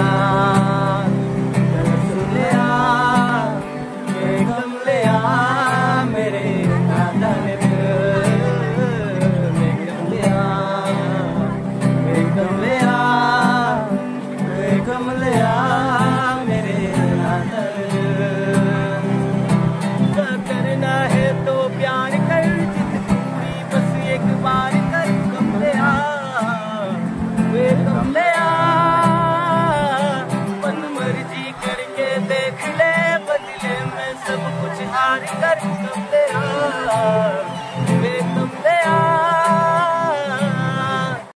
करना है तो प्यार कर, जिद पूरी बस एक बार कर कमलिया, वे कमलिया। मन मर्जी करके देख ले, बदले में सब कुछ हार कर कमलिया।